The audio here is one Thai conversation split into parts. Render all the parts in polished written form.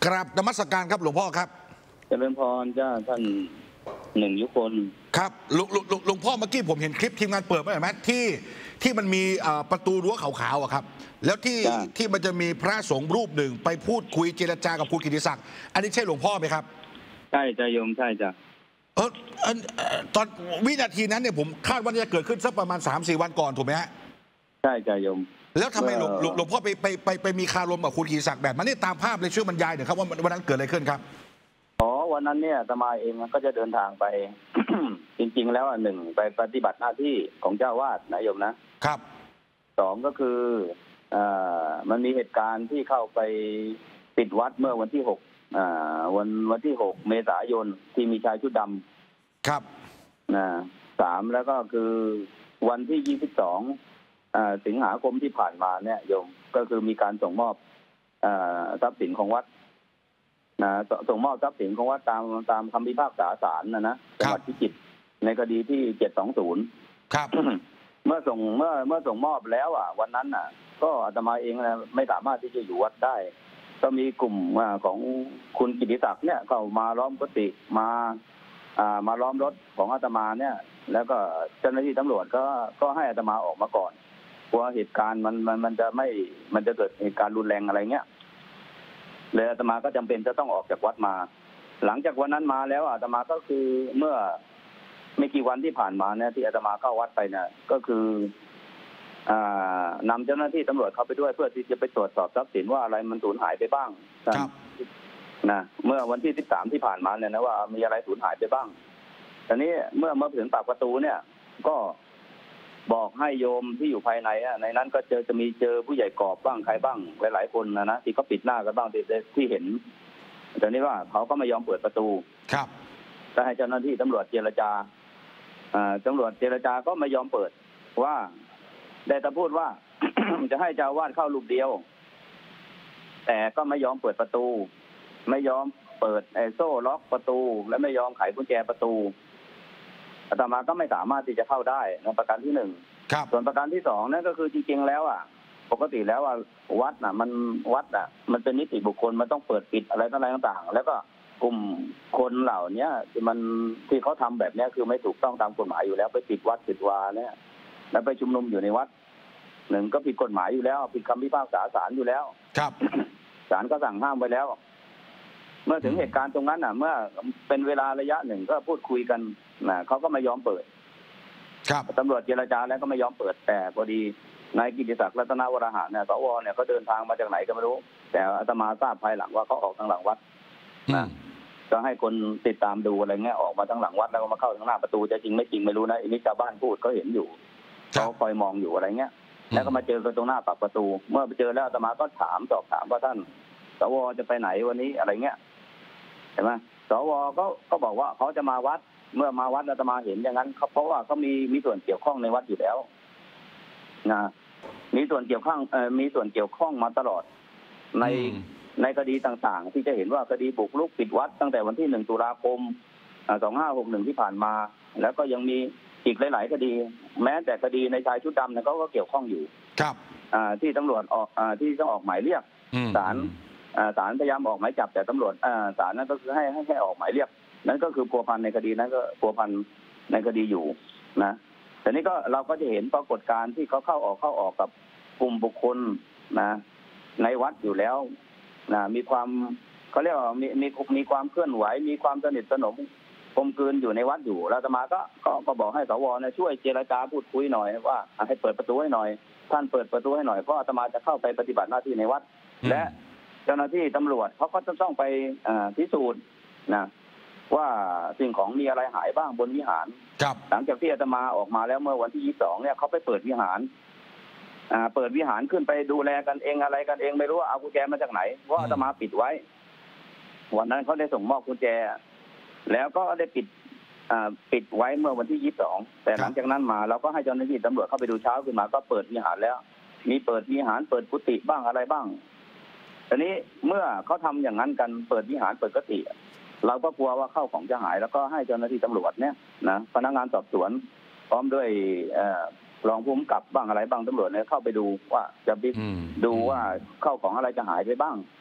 ครับนมัสการครับหลวงพ่อครับเจริญพรจ้าท่านหนึ่งยุคนครับหลวงพ่อเมื่อกี้ผมเห็นคลิปทีมงานเปิดมาเห็นไหมที่มันมีประตูรั้วขาวๆอะครับแล้วที่มันจะมีพระสงฆ์รูปหนึ่งไปพูดคุยเจรจากับคุณกิติศักดิ์อันนี้ใช่หลวงพ่อไหมครับใช่จ้าโยมใช่จ้าตอนวินาทีนั้นเนี่ยผมคาดว่าจะเกิดขึ้นสักประมาณ 3-4 วันก่อนถูกไหมฮะใช่จ้าโยมแล้วทำไมหลวงพ่อไปมีคารมกับคุณกิติศักดิ์แบบนั้นนี่ตามภาพเลยช่วยบรรยายหน่อยครับว่าวันนั้นเกิดอะไรขึ้นครับวันนั้นเนี่ยอาตมาเองก็จะเดินทางไป จริงๆแล้วหนึ่งไปปฏิบัติหน้าที่ของเจ้าวาดนะโยมนะครับสองก็คือมันมีเหตุการณ์ที่เข้าไปปิดวัดเมื่อวันที่วันที่6 เมษายนที่มีชายชุดดำครับ 3แล้วก็คือวันที่22สิงหาคมที่ผ่านมาเนี่ยโยมก็คือมีการส่งมอบทรัพย์สินของวัดส่งมอบทรัพย์สินของวัดตามคำพิพากษาศาลนะจังหวัดพิจิตรในคดีที่720 ครับเมื่อส่งมอบแล้ววันนั้นก็อาตมาเองไม่สามารถที่จะอยู่วัดได้ก็มีกลุ่มของคุณกิติศักดิ์เนี่ยเข้ามาล้อมกุฏิมาล้อมรถของอาตมาเนี่ยแล้วก็เจ้าหน้าที่ตำรวจก็ให้อาตมาออกมาก่อนกลัวเหตุการณ์มันจะเกิดเหตุการณ์รุนแรงอะไรเงี้ยเลยอาตมาก็จำเป็นจะต้องออกจากวัดมาหลังจากวันนั้นมาแล้วอาตมาก็คือเมื่อไม่กี่วันที่ผ่านมาเนี่ยที่อาตมาเข้าวัดไปเนี่ยก็คือนำเจ้าหน้าที่ตำรวจเข้าไปด้วยเพื่อที่จะไปตรวจสอบทรัพย์สินว่าอะไรมันสูญหายไปบ้างนะเมื่อวันที่13ที่ผ่านมาเนี่ยนะว่ามีอะไรสูญหายไปบ้างตอนนี้เมื่อมาถึงปากประตูเนี่ยก็บอกให้โยมที่อยู่ภายในในนั้นก็จะมีผู้ใหญ่กอบบ้างใครบ้างหลายๆคนนะที่เขาปิดหน้ากันบ้างที่เห็นแต่นี้ว่าเขาก็ไม่ยอมเปิดประตูครับแต่ให้เจ้าหน้าที่ตำรวจเจรจาตำรวจเจรจาก็ไม่ยอมเปิดว่าได้แต่พูดว่า จะให้เจ้าวาดเข้ารูปเดียวแต่ก็ไม่ยอมเปิดประตูไม่ยอมเปิดโซ่ล็อกประตูและไม่ยอมไขกุญแจประตูอาตมาก็ไม่สามารถที่จะเข้าได้ในประการที่1ส่วนประการที่2นั่นก็คือจริงๆแล้วปกติแล้ววัดมันเป็นนิติบุคคลมันต้องเปิดปิดอะไรต่างๆแล้วก็กลุ่มคนเหล่านี้ที่เขาทำแบบนี้คือไม่ถูกต้องตามกฎหมายอยู่แล้วไปปิดวัดปิดวาเนี่ยแล้วไปชุมนุมอยู่ในวัด1ก็ผิดกฎหมายอยู่แล้วผิดคำพิพากษาศาลอยู่แล้วครับศาลก็สั่งห้ามไว้แล้วเมื่อถึงเหตุการณ์ตรงนั้นเมื่อเป็นเวลาระยะหนึ่งก็พูดคุยกันเขาก็ไม่ยอมเปิดครับตำรวจเจรจาแล้วก็ไม่ยอมเปิดแต่พอดีนายกิติศักดิ์รัตนวรหะเนี่ยสวเนี่ยเขาเดินทางมาจากไหนก็ไม่รู้แต่อาตมาทราบภายหลังว่าเขาออกทางหลังวัดก็ให้คนติดตามดูอะไรเงี้ยออกมาทางหลังวัดแล้วก็มาเข้าทางหน้าประตูจะจริงไม่จริงไม่รู้นะอันนี้ชาวบ้านพูดเขาเห็นอยู่เขาคอยมองอยู่อะไรเงี้ยแล้วก็มาเจอกันตรงหน้าปากประตูเมื่อไปเจอแล้วอาตมาก็สอบถามว่าท่านสวจะไปไหนวันนี้อะไรเงี้ยเห็นไหมสวก็บอกว่าเขาจะมาวัดเมื่อมาวัดอาตมาเห็นอย่างนั้นเพราะว่าเขามีส่วนเกี่ยวข้องในวัดอยู่แล้วนะมีส่วนเกี่ยวข้องมาตลอดในคดีต่างๆที่จะเห็นว่าคดีบุกรุกปิดวัดตั้งแต่วันที่1 ตุลาคม 2561ที่ผ่านมาแล้วก็ยังมีอีกหลายๆคดีแม้แต่คดีในชายชุดดำเนี่ยเขาก็เกี่ยวข้องอยู่ครับที่ตำรวจที่ต้องออกหมายเรียกศาลพยายามออกหมายจับแต่ตำรวจศาลนั้นก็คือให้ออกหมายเรียกนั่นก็คือพัวพันในคดีนั้นก็พัวพันในคดีอยู่นะแต่นี้ก็เราก็จะเห็นปรากฏการณ์ที่เขาเข้าออกกับกลุ่มบุคคลนะในวัดอยู่แล้วนะมีความเขาเรียกว่ามีความเคลื่อนไหวมีความสนิทสนมกลมกลืนอยู่ในวัดอยู่แล้วอาตมาก็บอกให้สวเนี่ยช่วยเจรจาพูดคุยหน่อยว่าให้เปิดประตูให้หน่อยท่านเปิดประตูให้หน่อยเพราะอาตมาจะเข้าไปปฏิบัติหน้าที่ในวัดและเจ้าหน้าที่ตำรวจเขาก็จะต้องไปพิสูจน์นะว่าสิ่งของมีอะไรหายบ้างบนวิหารหลังจากที่อาตมาออกมาแล้วเมื่อวันที่22เนี่ยเขาไปเปิดวิหารขึ้นไปดูแลกันเองอะไรกันเองไม่รู้ว่าเอากุญแจมาจากไหนเพราะอาตมาปิดไว้วันนั้นเขาได้ส่งมอบกุญแจแล้วก็ได้ปิดไว้เมื่อวันที่22แต่หลังจากนั้นมาเราก็ให้เจ้าหน้าที่ตำรวจเข้าไปดูเช้าขึ้นมาก็เปิดวิหารแล้วมีเปิดวิหารเปิดกุฏิบ้างอะไรบ้างทีนี้เมื่อเขาทำอย่างนั้นกันเปิดวิหารเปิดกุฏิเราก็กลัวว่าเข้าของจะหายแล้วก็ให้เจ้าหน้าที่ตำรวจเนี่ยนะพนักงานสอบสวนพร้อมด้วยรองผู้กำกับบ้างอะไรบ้างตำรวจเนี่ยเข้าไปดูว่าจะดูว่าเข้าของอะไรจะหายไปบ้าง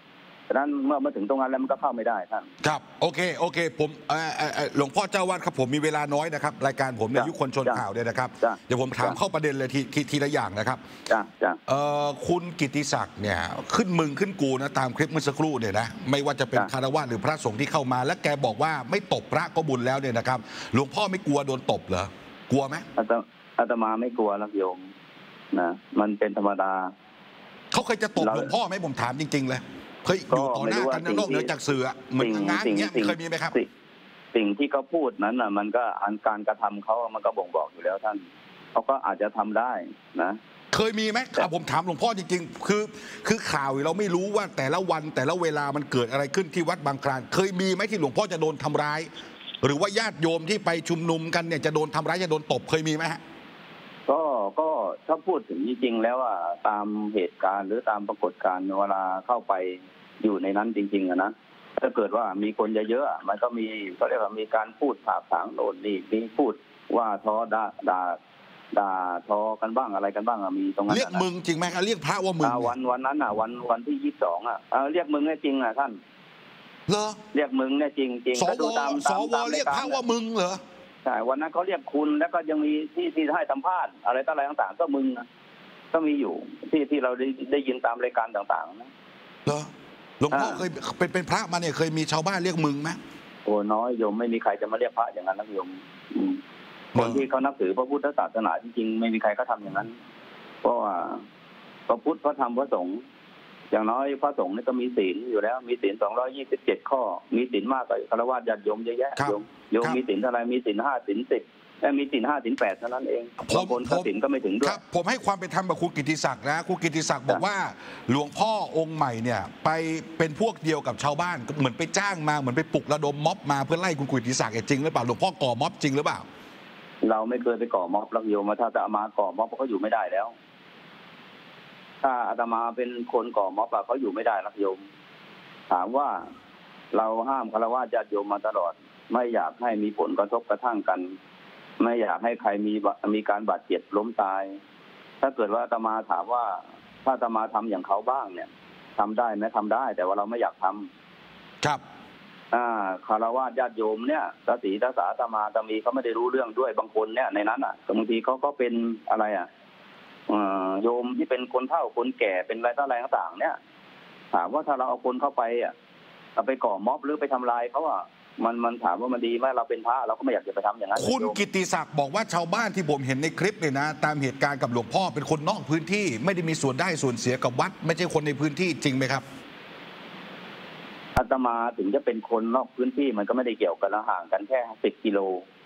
ฉะนั้นเมื่อมาถึงตรงนั้นแล้วมันก็เข้าไม่ได้ท่านครับโอเคผมหลวงพ่อเจ้าวาดครับผมมีเวลาน้อยนะครับรายการผมในยุคคนชนข่าวเนี่ยนะครับเดี๋ยวผมถามเข้าประเด็นเลยทีละอย่างนะครับคุณกิตติศักดิ์เนี่ยขึ้นมึงขึ้นกูนะตามคลิปเมื่อสักครู่เนี่ยนะไม่ว่าจะเป็นคารวะหรือพระสงฆ์ที่เข้ามาและแกบอกว่าไม่ตบพระก็บุญแล้วเนี่ยนะครับหลวงพ่อไม่กลัวโดนตบเหรอกลัวไหมอาตมาไม่กลัวนะโยมนะมันเป็นธรรมดาเขาเคยจะตบหลวงพ่อไหมผมถามจริงๆเลยเคยอยู่ต่อหน้ากันนอกเหนือจากสื่อเหมือนงานอย่างเงี้ยเคยมีไหมครับสิ่งที่เขาพูดนั้นน่ะมันก็การกระทำเขามันก็บ่งบอกอยู่แล้วท่านเขาก็อาจจะทำได้นะเคยมีไหมผมถามหลวงพ่อจริงๆคือข่าวเราไม่รู้ว่าแต่ละวันแต่ละเวลามันเกิดอะไรขึ้นที่วัดบางคลานเคยมีไหมที่หลวงพ่อจะโดนทำร้ายหรือว่าญาติโยมที่ไปชุมนุมกันเนี่ยจะโดนทำร้ายจะโดนตบเคยมีไหมฮะก็ถ้าพูดถึงจริงๆแล้วตามเหตุการณ์หรือตามปรากฏการณ์เวลาเข้าไปอยู่ในนั้นจริงๆนะถ้าเกิดว่ามีคนเยอะๆมันก็มีเขาเรียกว่ามีการพูดถากถางโน่นนี่มีพูดว่าท้อด่าทอกันบ้างอะไรกันบ้างมีตรงนั้นเรียกมึงจริงไหมเรียกพระว่ามึงวันนั้นวันที่22เรียกมึงเนี่ยจริงท่านเหรอเรียกมึงเนี่ยจริงสวเรียกพระว่ามึงเหรอใช่วันนั้นเขาเรียกคุณแล้วก็ยังมีที่ให้สัมภาษณ์อะไรต่างๆก็มึงก็มีอยู่ที่เราได้ยินตามรายการต่างๆนะเหรอหลวงพ่อเคยเป็นพระมาเนี่ยเคยมีชาวบ้านเรียกมึงไหมโอ้น้อยโยมไม่มีใครจะมาเรียกพระอย่างนั้นนะโยมคนที่เขานับถือพระพุทธศาสนาจริงๆไม่มีใครก็ทำอย่างนั้นเพราะว่าพระพุทธพระธรรมพระสงฆ์อย่างน้อยพระสงฆ์นี่ก็มีศีลอยู่แล้วมีศีล227ข้อมีศีลมากกว่าฆราวาสญาติโยมเยอะแยะโยมมีศีลอะไรมีศีล5ศีล10และมีศีล5ศีล8เท่านั้นเองบางคนก็ศีลก็ไม่ถึงด้วยผมให้ความเป็นธรรมกับครูกิตติศักดิ์นะครูกิตติศักดิ์บอกว่าหลวงพ่อองค์ใหม่เนี่ยไปเป็นพวกเดียวกับชาวบ้านเหมือนไปจ้างมาเหมือนไปปลุกระดมม็อบมาเพื่อไล่คุณกิตติศักดิ์จริงหรือเปล่าหลวงพ่อก่อม็อบจริงหรือเปล่าเราไม่เคยไปก่อม็อบลักโยมถ้าจะมาก่อม็อบเขาอยู่ไม่ได้แล้วถ้าอาตมาเป็นคนก่อม็อบเขาอยู่ไม่ได้ลักโยมถามว่าเราห้ามฆราวาสญาติโยมมาตลอดไม่อยากให้มีผลกระทบกระทั่งกันไม่อยากให้ใครมีการบาดเจ็บล้มตายถ้าเกิดว่าอาตมาถามว่าถ้าอาตมาทำอย่างเขาบ้างเนี่ยทำได้ไหมทำได้แต่ว่าเราไม่อยากทำครับฆราวาสญาติโยมเนี่ยตาสีตาสาตามาตามีเขาไม่ได้รู้เรื่องด้วยบางคนเนี่ยในนั้นบางทีเขาก็เป็นอะไรโยมที่เป็นคนเฒ่าคนแก่เป็นอะไรต่างๆเนี่ยถามว่าถ้าเราเอาคนเข้าไปเราไปก่อม็อบหรือไปทำลายเขามันถามว่ามันดีไหมเราเป็นพระเราก็ไม่อยากจะไปทำอย่างนั้นคุณกิตติศักดิ์บอกว่าชาวบ้านที่ผมเห็นในคลิปเนี่ยนะตามเหตุการณ์กับหลวงพ่อเป็นคนนอกพื้นที่ไม่ได้มีส่วนได้ส่วนเสียกับวัดไม่ใช่คนในพื้นที่จริงไหมครับอาตมาถึงจะเป็นคนนอกพื้นที่มันก็ไม่ได้เกี่ยวกันห่างกันแค่10 กิโล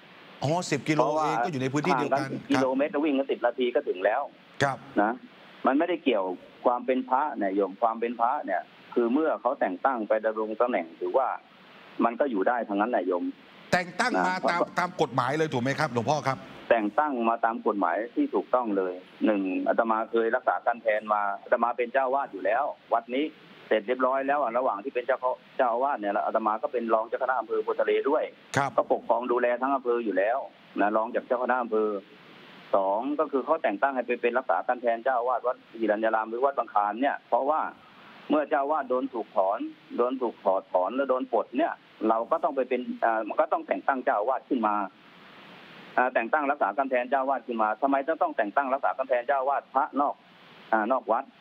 10 กิโลเองก็อยู่ในพื้นที่เดียวกันกิโลเมตรวิ่งกัน10 นาทีก็ถึงแล้วครับนะมันไม่ได้เกี่ยวความเป็นพระเนี่ยโยมความเป็นพระเนี่ยคือเมื่อเขาแต่งตั้งไปดำรงตำแหน่งถือว่ามันก็อยู่ได้ทั้งนั้นแหละโยมแต่งตั้งมาตามกฎหมายเลยถูกไหมครับหลวงพ่อครับแต่งตั้งมาตามกฎหมายที่ถูกต้องเลยอาตมาเคยรักษาการแทนมาอาตมาเป็นเจ้าวาดอยู่แล้ววัดนี้เสร็จเรียบร้อยแล้วระหว่างที่เป็นเจ้าอาวาสเนี่ยอาตมาก็เป็นรองเจ้าคณะอำเภอโพธิ์ทะเลด้วยก็ปกครองดูแลทั้งอำเภออยู่แล้วนะรองจากเจ้าคณะอำเภอ2ก็คือเขาแต่งตั้งให้ไปเป็นรักษาการแทนเจ้าอาวาสวัดหิรัญญารามหรือวัดบางคลานเนี่ยเพราะว่าเมื่อเจ้าอาวาสโดนถูกถอนแล้วโดนปลดเนี่ยเราก็ต้องไปเป็นมันก็ต้องแต่งตั้งเจ้าอาวาสขึ้นมาแต่งตั้งรักษาการแทนเจ้าอาวาสขึ้นมาทำไมต้องแต่งตั้งรักษาการแทนเจ้าอาวาสพระนอกวัด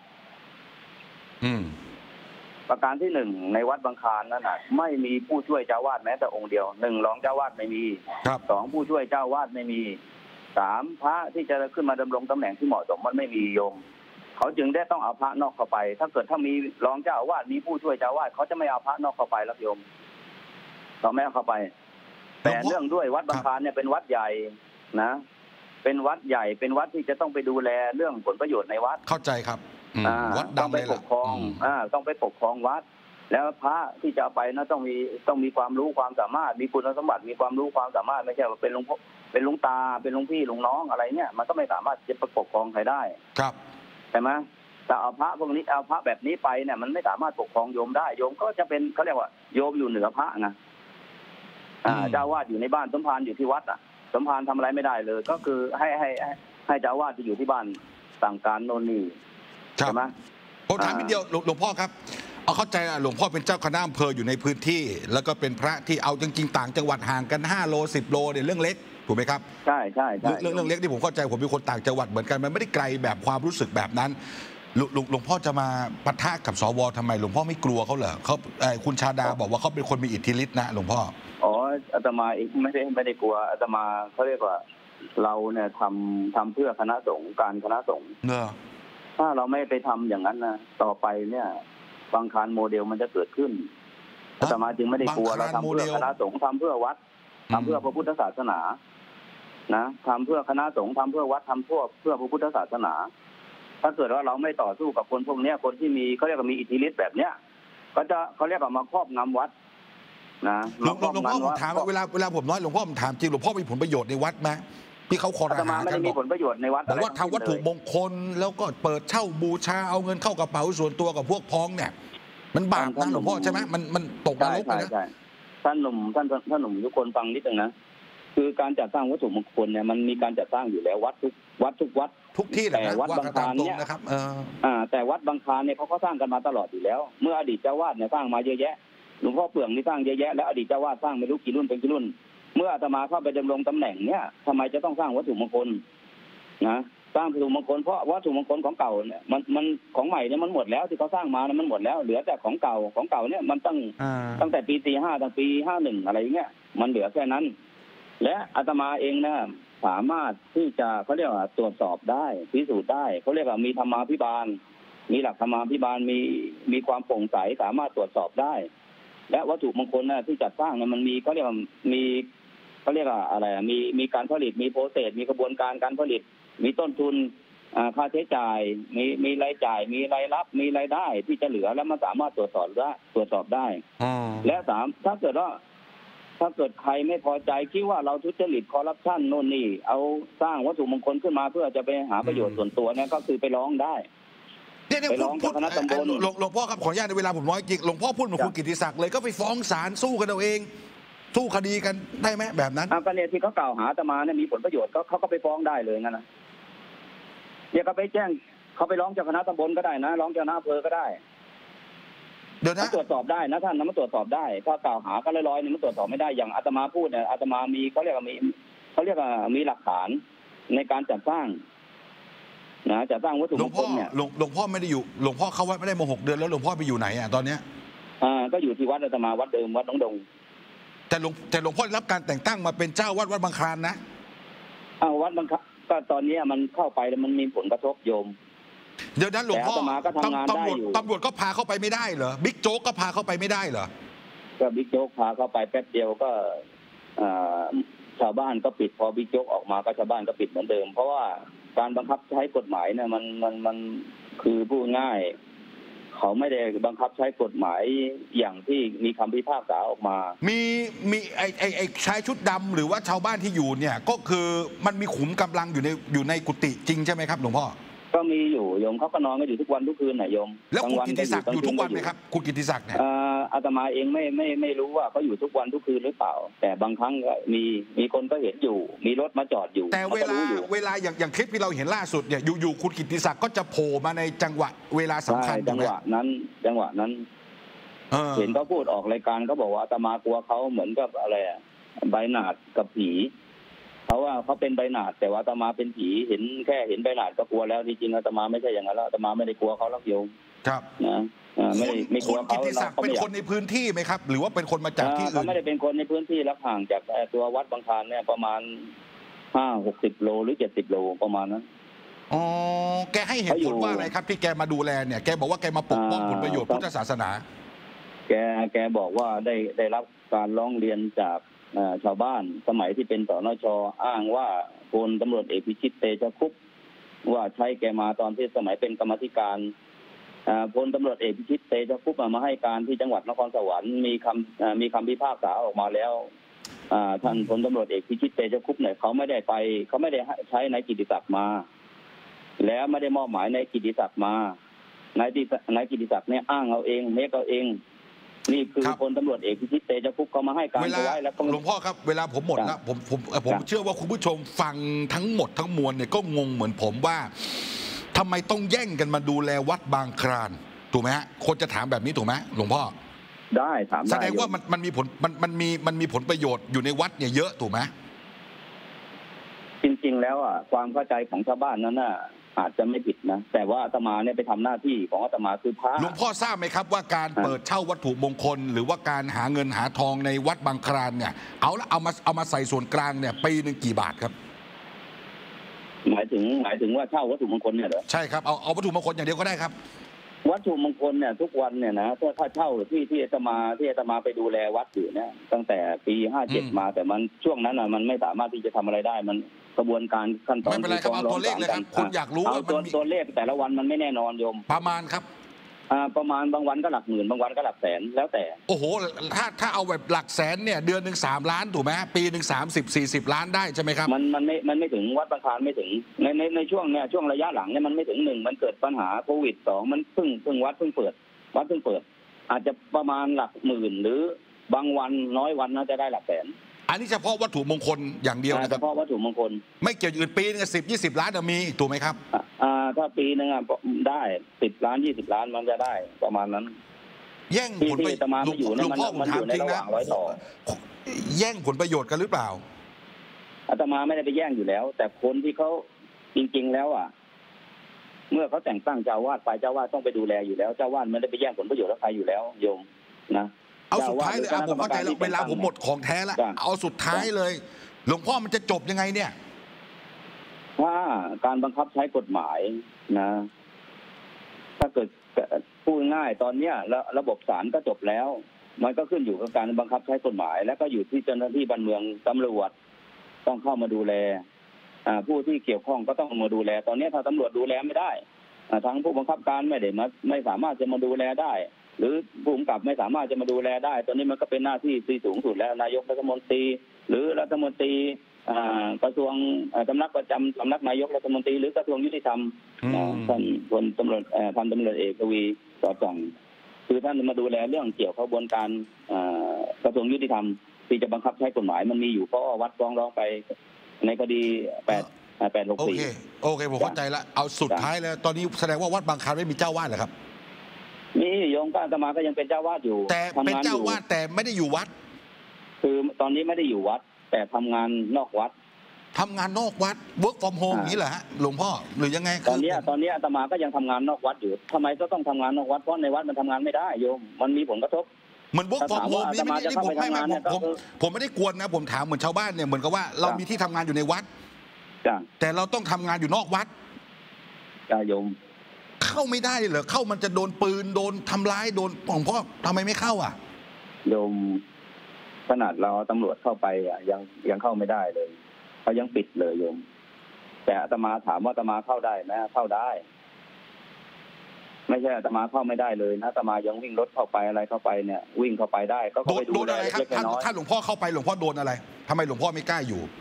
ประการที่1ในวัดบางคลานนั้นไม่มีผู้ช่วยเจ้าวาดแม้แต่องค์เดียว1รองเจ้าวาดไม่มี2ผู้ช่วยเจ้าวาดไม่มี3พระที่จะขึ้นมาดำรงตำแหน่งที่เหมาะสมมันไม่มีโยมเขาจึงได้ต้องเอาพระนอกเข้าไปถ้าเกิดถ้ามีรองเจ้าอาวาสมีผู้ช่วยเจ้าวาดเขาจะไม่เอาพระนอกเข้าไปแล้วโยมเราไม่เอาเข้าไปแต่เรื่องด้วยวัดบางคลานเนี่ยเป็นวัดใหญ่นะเป็นวัดใหญ่เป็นวัดที่จะต้องไปดูแลเรื่องผลประโยชน์ในวัดเข้าใจครับต้องไปปกครองต้องไปปกครองวัดแล้วพระที่จะไปนะต้องมีความรู้ความสามารถมีคุณสมบัติมีความรู้ความสามารถไม่ใช่ว่าเป็นลุงตาเป็นลุงพี่ลุงน้องอะไรเนี่ยมันก็ไม่สามารถจะปกครองใครได้ครับใช่ไหมแต่เอาพระพวกนี้เอาพระแบบนี้ไปเนี่ยมันไม่สามารถปกครองโยมได้โยมก็จะเป็นเขาเรียกว่าโยมอยู่เหนือพระไงเจ้าวาดอยู่ในบ้านสมภารอยู่ที่วัดสมภารทำอะไรไม่ได้เลยก็คือให้เจ้าวาดที่อยู่ที่บ้านสั่งการโน่นนี่ใช่ไหมผมถามนิดเดียวหลวงพ่อครับเอาเข้าใจหลวงพ่อเป็นเจ้าคณะอำเภออยู่ในพื้นที่ แล้วก็เป็นพระที่เอาจริงๆต่างจังหวัดห่างกัน5 โล 10 โลเนี่ยเรื่องเล็กถูกไหมครับใช่ใช่เรื่องเล็กที่ผมเข้าใจผมเป็นคนต่างจังหวัดเหมือนกันมันไม่ได้ไกลแบบความรู้สึกแบบนั้นหลวงพ่อจะมาปะทะกับสวทำไมหลวงพ่อไม่กลัวเขาเหรอเขาคุณชาดาบอกว่าเขาเป็นคนมีอิทธิฤทธิ์นะหลวงพ่ออ๋ออาตมาเองไม่ได้กลัวอาตมาเขาเรียกว่าเราเนี่ยทำเพื่อคณะสงฆ์การคณะสงฆ์ถ้าเราไม่ไปทำอย่างนั้นนะต่อไปเนี่ยบางคารโมเดลมันจะเกิดขึ้นอาตมาจึงไม่ได้กลัวเราทำเพื่อคณะสงฆ์ทำเพื่อวัดทำเพื่อพระพุทธศาสนานะทำเพื่อคณะสงฆ์ทำเพื่อวัดทำเพื่อพระพุทธศาสนาถ้าเกิดว่าเราไม่ต่อสู้กับคนพวกนี้คนที่มีเขาเรียกว่ามีอิทธิฤทธิ์แบบเนี้ยก็จะเขาเรียกว่ามาครอบงำวัดนะหลวงพ่อผมถามเวลาผมน้อยหลวงพ่อผมถามจริงหลวงพ่อมีผลประโยชน์ในวัดไหมที่เขาคอรหากันมีผลประโยชน์ในวัดบอกว่าทำวัตถุมงคลแล้วก็เปิดเช่าบูชาเอาเงินเข้ากระเป๋าส่วนตัวกับพวกพ้องเนี่ยมันบาปนะหลวงพ่อใช่ไหมมันตกนรกเลยนะท่านหนุ่มทุกคนฟังนิดนึงนะคือการจัดสร้างวัตถุมงคลเนี่ยมันมีการจัดสร้างอยู่แล้ววัดทุกที่แต่วัดบางคลานเนี่ยนะครับแต่วัดบางคลานเนี่ยเขาก็สร้างกันมาตลอดอยู่แล้วเมื่ออดีตเจ้าวาดเนี่ยสร้างมาเยอะแยะหลวงพ่อเปลืองนี่สร้างเยอะแยะแล้วอดีตเจ้าวาดสร้างไม่รู้กี่รุ่นเป็นกี่รุ่นเมื่ออาตมาเข้าไปดำรงตำแหน่งเนี่ยทำไมจะต้องสร้างวัตถุมงคลนะสร้างวัตถุมงคลเพราะวัตถุมงคลของเก่าเนี่ยมันของใหม่เนี่ยมันหมดแล้วที่เขาสร้างมาเนี่ยมันหมดแล้วเหลือแต่ของเก่าเนี่ยมันตั้งแต่ปี45ตั้งปี51อะไรอย่างเงี้ยมันเหลือแค่นั้นและอาตมาเองนะสามารถที่จะเขาเรียกว่าตรวจสอบได้พิสูจน์ได้เขาเรียกว่ามีธรรมาภิบาลมีหลักธรรมาภิบาลมีความโปร่งใสสามารถตรวจสอบได้และวัตถุมงคลนะที่จัดสร้างเนี่ยมันมีเขาเรียกว่าอะไรมีการผลิตมีโปรเซสมีกระบวนการการผลิตมีต้นทุนค่าใช้จ่ายมีรายจ่ายมีรายรับมีรายได้ที่จะเหลือแล้วมันสามารถตรวจสอบได้และถ้าเกิดใครไม่พอใจคิดว่าเราทุจริตคอร์รัปชันโน่นนี่เอาสร้างวัตถุมงคลขึ้นมาเพื่อจะไปหาประโยชน์ส่วนตัวเนี่ยก็คือไปร้องได้ไปร้องเจ้าคณะตำบลหลวงพ่อครับขออนุญาตในเวลาผมน้อยจริงหลวงพ่อพูดเหมือนคุณกิติศักดิ์เลยก็ไปฟ้องศาลสู้กันเอาเองสู้คดีกันได้ไหมแบบนั้นก็เนี่ยที่เขากล่าวหาอาตมาเนี่ยมีผลประโยชน์เขาก็ไปฟ้องได้เลยงั้นนะเนี่ยเขาไปแจ้งเขาไปร้องเจ้าคณะตำบลก็ได้นะร้องเจ้าคณะอำเภอก็ได้เดี๋ยวนะตรวจสอบได้นะท่านมันตรวจสอบได้ถ้ากล่าวหากันลอยๆนี่มันตรวจสอบไม่ได้อย่างอาตมาพูดเนี่ยอาตมามีเขาเรียกว่ามีหลักฐานในการจัดสร้างนะจัดสร้างวัตถุมงคลเนี่ยหลวงพ่อไม่ได้อยู่หลวงพ่อเข้าวัดไม่ได้มา6 เดือนแล้วหลวงพ่อไปอยู่ไหนอ่ะตอนเนี้ยก็อยู่ที่วัดอาตมาวัดเดิมวัดหนองดงแต่หลวงพ่อได้รับการแต่งตั้งมาเป็นเจ้าวัดบางคลานนะวัดบางคลานก็ตอนนี้มันเข้าไปแล้วมันมีผลกระทบโยมเดี๋ยวนั้นหลวงพ่อตำรวจก็พาเข้าไปไม่ได้เหรอบิ๊กโจ๊กก็พาเข้าไปไม่ได้เหรอก็บิ๊กโจ๊กพาเข้าไปแป๊บเดียวก็ชาวบ้านก็ปิดพอบิ๊กโจ๊กออกมาก็ชาวบ้านก็ปิดเหมือนเดิมเพราะว่าการบังคับใช้กฎหมายเนี่ยมันคือพูดง่ายเขาไม่ได้บังคับใช้กฎหมายอย่างที่มีคำพิพากษาออกมามีไอ้ชายชุดดำหรือว่าชาวบ้านที่อยู่เนี่ยก็คือมันมีขุมกำลังอยู่ในกุฏิจริงใช่ไหมครับหลวงพ่อก็มีอยู่โยมเขาก็นอนกันอยู่ทุกวันทุกคืนนะโยมแล้วคุณกิติศักดิ์อยู่ทุกวันไหมครับคุณกิติศักดิ์เนี่ยอาตมาเองไม่รู้ว่าเขาอยู่ทุกวันทุกคืนหรือเปล่าแต่บางครั้งมีคนก็เห็นอยู่มีรถมาจอดอยู่แต่เวลาอย่างคลิปที่เราเห็นล่าสุดเนี่ยอยู่คุณกิติศักดิ์ก็จะโผล่มาในจังหวะเวลาสำคัญจังหวะนั้นเห็นเขาพูดออกรายการเขาบอกว่าอาตมากลัวเขาเหมือนกับอะไรใบหนาดกับผีเพราะว่าเขาเป็นใบหนาดแต่ว่าอาตมาเป็นผีเห็นใบหนาดก็กลัวแล้วจริงๆอาตมาไม่ใช่อย่างนั้นแล้วอาตมาไม่ได้กลัวเขาหรอกโยมครับนะไม่กลัวเขาเป็นคนในพื้นที่ไหมครับหรือว่าเป็นคนมาจากที่อื่นเขาไม่ได้เป็นคนในพื้นที่แล้วห่างจากตัววัดบางคลานเนี่ยประมาณ50-60 โลหรือ70 โลประมาณนั้นอ๋อแกให้เหตุผลว่าอะไรครับที่แกมาดูแลเนี่ยแกบอกว่าแกมาปกป้องผลประโยชน์พุทธศาสนาแกบอกว่าได้รับการร้องเรียนจากชาวบ้านสมัยที่เป็นสนช.อ้างว่าพลตำรวจเอกพิชิตเตชะคุปว่าใช้แกมาตอนที่สมัยเป็นกรรมธิการพลตำรวจเอกพิชิตเตชะคุปมาให้การที่จังหวัดนครสวรรค์มีคำพิพากษาออกมาแล้วท่านพลตำรวจเอกพิชิตเตชะคุปเนี่ยเขาไม่ได้ใช้นายกิติศักดิ์มาแล้วไม่ได้มอบหมายนายกิติศักดิ์มานายกิติศักดิ์เนี่ยอ้างเอาเองเมคเอาเองนี่คือพลตำรวจเอกพิชิตเตชะคุปเขามาให้การไว้แล้วหลวงพ่อครับเวลาผมหมดแล้วผมเชื่อว่าคุณผู้ชมฟังทั้งหมดทั้งมวลเนี่ยก็งงเหมือนผมว่าทำไมต้องแย่งกันมาดูแลวัดบางคลานถูกไหมฮะคนจะถามแบบนี้ถูกไหมหลวงพ่อได้ถามได้แสดงว่ามันมีผลมันมีผลประโยชน์อยู่ในวัดเนี่ยเยอะถูกไหมจริงๆแล้วความเข้าใจของชาวบ้านนั้นอาจจะไม่ผิดนะแต่ว่าอาตมาเนี่ยไปทำหน้าที่ของอาตมาคือพระหลวงพ่อทราบไหมครับว่าการเปิดเช่าวัตถุมงคล หรือว่าการหาเงินหาทองในวัดบางครานเนี่ยเอามาใส่ส่วนกลางเนี่ยปีหนึ่งกี่บาทครับหมายถึงว่าเช่าวัตถุมงคลเนี่ยเหรอใช่ครับเอาวัตถุมงคลอย่างเดียวก็ได้ครับวัตถุมงคลเนี่ยทุกวันเนี่ยนะถ้าเช่าที่อาตมาไปดูแลวัดอยู่เนี่ยตั้งแต่ปี57มาแต่มันช่วงนั้นมันไม่สามารถที่จะทำอะไรได้มันกระบวนการขั้นตอนไม่เป็นไรครับเอาตัวเลขเลยครับคุณอยากรู้ว่าตัวเลขแต่ละวันมันไม่แน่นอนโยมประมาณครับประมาณบางวันก็หลักหมื่นบางวันก็หลักแสนแล้วแต่โอ้โหถ้าเอาแบบหลักแสนเนี่ยเดือนหนึ่ง3 ล้านถูกไหมปีหนึ่ง30-40 ล้านได้ใช่ไหมครับมันไม่ถึงวัดบางคลานไม่ถึงในช่วงเนี่ยช่วงระยะหลังเนี่ยมันไม่ถึง1มันเกิดปัญหาโควิด2มันเพิ่งวัดเพิ่งเปิดอาจจะประมาณหลักหมื่นหรือบางวันน้อยวันน่าจะได้หลักแสนอันนี้เฉพาะวัตถุมงคลอย่างเดียวนะครับเฉพาะวัตถุมงคลไม่เกี่ยวอื่นปีนึง10-20 ล้านจะมีถูกไหมครับถ้าปีนึงได้10 ล้าน20 ล้านมันจะได้ประมาณนั้นแย่งผลประโยชน์หลวงพ่อผมถามจริงนะแย่งผลประโยชน์กันหรือเปล่าอาตมาไม่ได้ไปแย่งอยู่แล้วแต่คนที่เขาจริงๆแล้วเมื่อเขาแต่งตั้งเจ้าวาดไปเจ้าวาดต้องไปดูแลอยู่แล้วเจ้าวาดไม่ได้ไปแย่งผลประโยชน์กับใครอยู่แล้วโยมนะเอาสุดท้ายเลยผมเข้าใจแล้วเวลาผมหมดของแท้แล้วเอาสุดท้ายเลยหลวงพ่อมันจะจบยังไงเนี่ยถ้าการบังคับใช้กฎหมายนะถ้าเกิดพูดง่ายตอนเนี้ยระบบศาลก็จบแล้วมันก็ขึ้นอยู่กับการบังคับใช้กฎหมายแล้วก็อยู่ที่เจ้าหน้าที่บ้านเมืองตำรวจต้องเข้ามาดูแลผู้ที่เกี่ยวข้องก็ต้องมาดูแลตอนนี้ถ้าตำรวจดูแลไม่ได้ทั้งผู้บังคับการไม่สามารถจะมาดูแลได้หรือผู้กำกับไม่สามารถจะมาดูแลได้ตอนนี้มันก็เป็นหน้าที่สูงสุดแล้วนายกรัฐมนตรีหรือรัฐมนตรีกระทรวงสำนักประจำสำนักนายกรัฐมนตรีหรือกระทรวงยุติธรรมท่านพลตำรวจพันตำรวจเอกกวีสอดส่องคือท่านมาดูแลเรื่องเกี่ยวกับกระบวนการกระทรวงยุติธรรมที่จะบังคับใช้กฎหมายมันมีอยู่เพราะวัดฟ้องร้องไปในคดี864 โอเคผมเข้าใจแล้วเอาสุดท้ายแล้วตอนนี้แสดงว่าวัดบางคลานไม่มีเจ้าวาดเหรอครับนี่โยมก็อาตมาก็ยังเป็นเจ้าวาดอยู่แต่เป็นเจ้าวาดแต่ไม่ได้อยู่วัดคือตอนนี้ไม่ได้อยู่วัดแต่ทำงานนอกวัด work from home อย่างนี้เหรอฮะหลวงพ่อหรือยังไงตอนนี้อาตมาก็ยังทำงานนอกวัดอยู่ทำไมก็ต้องทำงานนอกวัดเพราะในวัดมันทำงานไม่ได้โยมมันมีผลกระทบเหมือน work from home นี่ผมไม่ได้กวนนะผมถามเหมือนชาวบ้านเนี่ยเหมือนกับว่าเรามีที่ทำงานอยู่ในวัดแต่เราต้องทำงานอยู่นอกวัดโยมเข้าไม่ได้เหรอเข้ามันจะโดนปืนโดนทำร้ายโดนหลวงพ่อทำไมไม่เข้าโยมขนาดเราตำรวจเข้าไปยังเข้าไม่ได้เลยเขายังปิดเลยโยมแต่อาตมาถามว่าอาตมาเข้าได้ไหมเข้าได้ไม่ใช่อาตมาเข้าไม่ได้เลยนะอาตมายังวิ่งรถเข้าไปอะไรเข้าไปเนี่ยวิ่งเข้าไปได้ก็ไปดูอะไรครับถ้าหลวงพ่อเข้าไปหลวงพ่อโดนอะไรทำไมหลวงพ่อไม่กล้าอยู่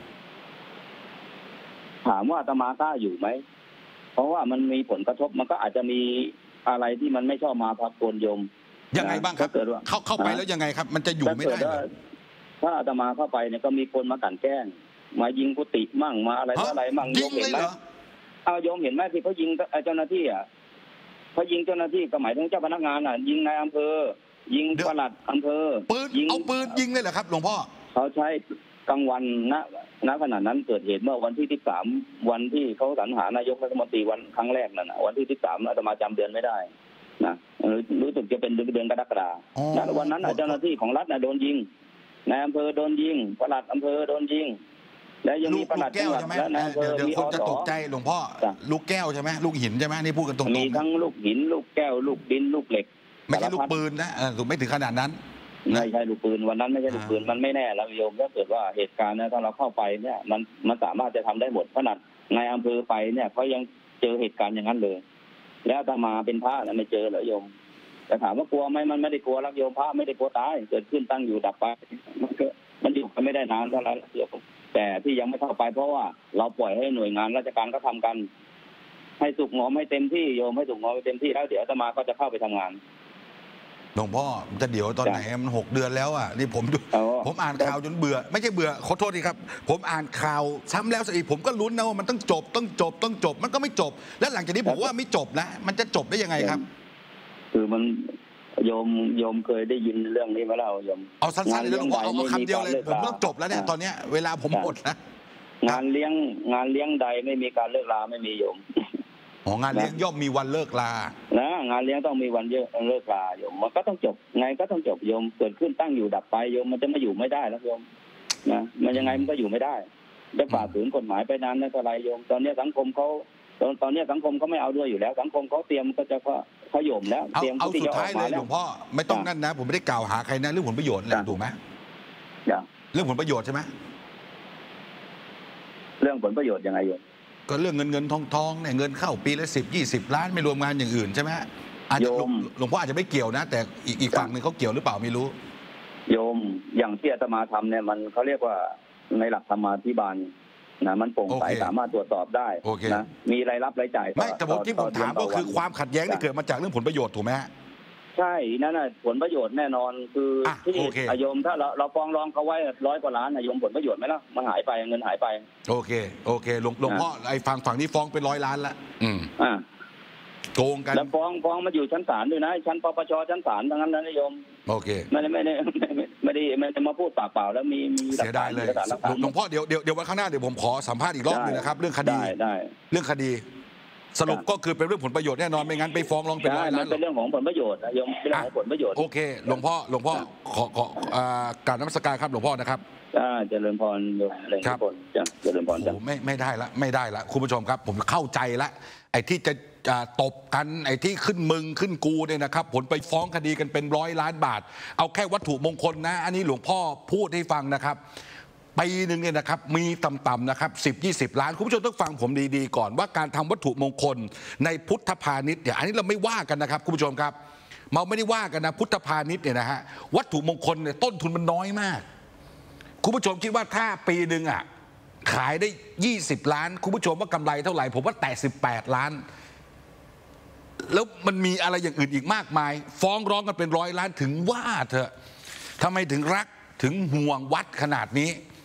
ถามว่าอาตมากล้าอยู่ไหมเพราะว่ามันมีผลกระทบมันก็อาจจะมีอะไรที่มันไม่ชอบมาพากลโยมยังไงบ้างครับเข้าไปแล้วยังไงครับมันจะอยู่ไม่ได้ถ้าอาตมาเข้าไปเนี่ยก็มีคนมากลั่นแกล้งมายิงกุฏิมั่งมาอะไรมั่งโยมเห็นไหมโยมเห็นไหมที่เขายิงเจ้าหน้าที่เขายิงเจ้าหน้าที่ก็หมายถึงเจ้าพนักงานยิงนายอำเภอยิงปลัดอำเภอเอาปืนยิงเลยเหรอครับหลวงพ่อเขาใช้กลางวันณขณะนั้นเกิดเหตุเมื่อวันที่13วันที่เขาสรรหานายกรัฐมนตรีวันครั้งแรกนั่นวันที่13อาตมาจำเดือนไม่ได้นะรู้สึกจะเป็นเดือนกรกฎาคมวันนั้นเจ้าหน้าที่ของรัฐโดนยิงนายอำเภอโดนยิงปลัดอำเภอโดนยิงและยังมีปลัดจังหวัดและนายอำเภอมีคนจะตกใจหลวงพ่อลูกแก้วใช่ไหมลูกหินใช่ไหมนี่พูดกันตรงๆมีทั้งลูกหินลูกแก้วลูกดินลูกเหล็กไม่ใช่ลูกปืนนะถูกไม่ถึงขนาดนั้นไม่ใช่ลูกปืนวันนั้นไม่ใช่ลูกปืนมันไม่แน่แล้วโยมถ้าเกิดว่าเหตุการณ์เนี่ยถ้าเราเข้าไปเนี่ยมันสามารถจะทำได้หมดขนาดนายอำเภอไปเนี่ยเขายังเจอเหตุการณ์อย่างนั้นเลยแล้วถ้ามาเป็นพระไม่เจอเหรอโยมแต่ถามว่ากลัวไหมมันไม่ได้กลัวรักโยมพระไม่ได้กลัวตายเกิดขึ้นตั้งอยู่ดับไปมันอยู่กันไม่ได้นานเท่าไหร่แต่ที่ยังไม่เข้าไปเพราะว่าเราปล่อยให้หน่วยงานราชการก็ทำกันให้สุกงอมให้เต็มที่โยมให้สุกงอมให้เต็มที่แล้วเดี๋ยวอาตมาก็จะเข้าไปทำงานหลวงพ่อจะเดี๋ยวตอนไหนมัน6 เดือนแล้วนี่ผมอ่านข่าวจนเบื่อไม่ใช่เบื่อขอโทษทีครับผมอ่านข่าวซ้ำแล้วซ้ำอีกผมก็ลุ้นนะว่ามันต้องจบมันก็ไม่จบแล้วหลังจากนี้ผมว่าไม่จบนะมันจะจบได้ยังไงครับคือมันโยมเคยได้ยินเรื่องนี้มาแล้วโยมเอาสั้นๆเลยหลวงพ่อเอาคำเดียวเลยผมต้องจบแล้วเนี่ยตอนเนี้ยเวลาผมหมดนะงานเลี้ยงใดไม่มีการเลิกลาไม่มีโยมงานเลี้ยงย่อมมีวันเลิกลานะงานเลี้ยงต้องมีวันเลิกลาโยมมันก็ต้องจบไงก็ต้องจบโยมเกิดขึ้นตั้งอยู่ดับไปโยมมันจะมาอยู่ไม่ได้แล้วโยมนะมันยังไงมันก็อยู่ไม่ได้จะฝ่าฝืนกฎหมายไปนานนั่นอะไรโยมตอนนี้สังคมเขาไม่เอาด้วยอยู่แล้วสังคมเขาเตรียมก็จะเขาโยมแล้วเตรียมเอาสุดท้ายเลยหลวงพ่อไม่ต้องนั่นนะผมไม่ได้กล่าวหาใครนะเรื่องผลประโยชน์แหละถูกไหมเรื่องผลประโยชน์ใช่ไหมเรื่องผลประโยชน์ยังไงโยมก็เรื่องเงินทองเนี่ยเงินเข้าปีละ10-20 ล้านไม่รวมงานอย่างอื่นใช่ไหมอาจจะหลวงพ่ออาจจะไม่เกี่ยวนะแต่อีกฝั่งหนึ่งเขาเกี่ยวหรือเปล่าไม่รู้โยมอย่างที่อาตมาทำเนี่ยมันเขาเรียกว่าในหลักธรรมาภิบาลนะมันโปร่งใสสามารถตรวจสอบได้นะมีรายรับรายจ่ายไม่แต่ที่ผมถามก็คือความขัดแย้งที่เกิดมาจากเรื่องผลประโยชน์ถูกไหมใช่นั่นน่ะผลประโยชน์แน่นอนคือที่โยมถ้าเราฟ้องร้องเขาไว้100 กว่าล้านโยมผลประโยชน์ไหมล่ะมันหายไปเงินหายไปโอเคหลวงพ่อไอ้ฝั่งนี้ฟ้องเป็น100 ล้านละโกงกันแล้วฟ้องมาอยู่ชั้นศาลด้วยนะชั้นปปชชั้นศาลทั้งนั้นนะโยมโอเคไม่ได้มาพูดเปล่าๆแล้วมีเสียดายเลยหลวงพ่อเดี๋ยววันข้างหน้าเดี๋ยวผมขอสัมภาษณ์อีกรอบนึงนะครับเรื่องคดีเรื่องคดีสรุปก็คือเป็นเรื่องผลประโยชน์แน่นอนไม่งั้นไปฟ้องร้องเป็น100 ล้านเป็นเรื่องของผลประโยชน์นะโยมเป็นเรื่องของผลประโยชน์โอเคหลวงพ่อขอกราบนมัสการครับหลวงพ่อนะครับเจริญพรครับเจริญพรจ้ะไม่ได้ละคุณผู้ชมครับผมเข้าใจละไอ้ที่จะตบกันไอ้ที่ขึ้นมึงขึ้นกูเนี่ยนะครับผลไปฟ้องคดีกันเป็น100 ล้านบาทเอาแค่วัตถุมงคลนะอันนี้หลวงพ่อพูดให้ฟังนะครับปีหนึ่งเนี่ยนะครับมีต่ำๆนะครับ10-20 ล้านคุณผู้ชมต้องฟังผมดีๆก่อนว่าการทำวัตถุมงคลในพุทธพาณิชย์เนี่ยอันนี้เราไม่ว่ากันนะครับคุณผู้ชมครับเราไม่ได้ว่ากันนะพุทธพาณิชย์เนี่ยนะฮะวัตถุมงคลเนี่ยต้นทุนมันน้อยมากคุณผู้ชมคิดว่าถ้าปีหนึ่งอ่ะขายได้20 ล้านคุณผู้ชมว่ากำไรเท่าไหร่ผมว่าแต่18 ล้านแล้วมันมีอะไรอย่างอื่นอีกมากมายฟ้องร้องกันเป็น100 ล้านถึงว่าเถอะทำไมถึงรักถึงห่วงวัดขนาดนี้